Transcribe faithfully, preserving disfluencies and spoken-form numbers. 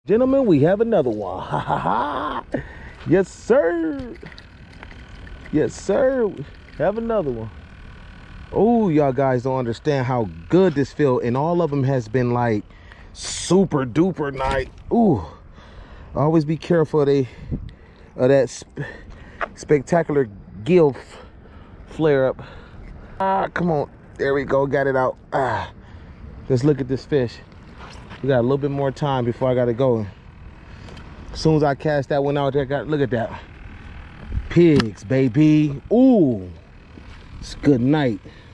Gentlemen, we have another one. Ha ha ha. Yes, sir. Yes, sir. We have another one. Oh, y'all guys don't understand how good this feels. And all of them has been like super duper night. Ooh. Always be careful of, they, of that sp spectacular gill flare up. Ah, come on. There we go. Got it out. Ah. Let's look at this fish. We got a little bit more time before I gotta go. As soon as I cast that one out there, got look at that. Pigs, baby. Ooh, it's a good night.